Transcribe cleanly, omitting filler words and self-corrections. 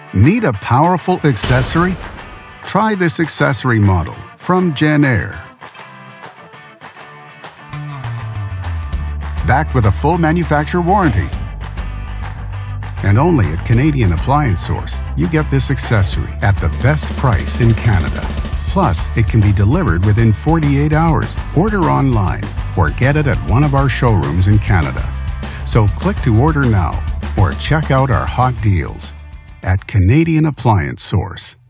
Need a powerful accessory? Try this accessory model from Jenn-Air. Backed with a full manufacturer warranty. And only at Canadian Appliance Source, you get this accessory at the best price in Canada. Plus, it can be delivered within 48 hours. Order online or get it at one of our showrooms in Canada. So click to order now or check out our hot deals at Canadian Appliance Source.